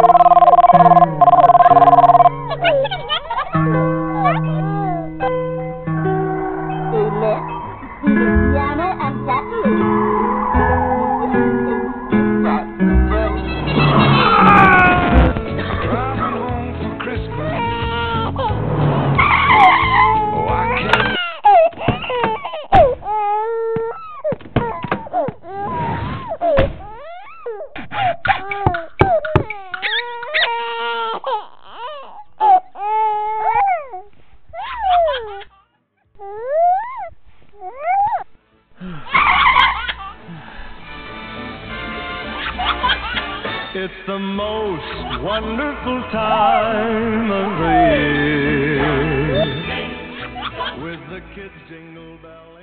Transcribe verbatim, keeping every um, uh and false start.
Piano and that. It's the most wonderful time of the year with the kids jingle bells.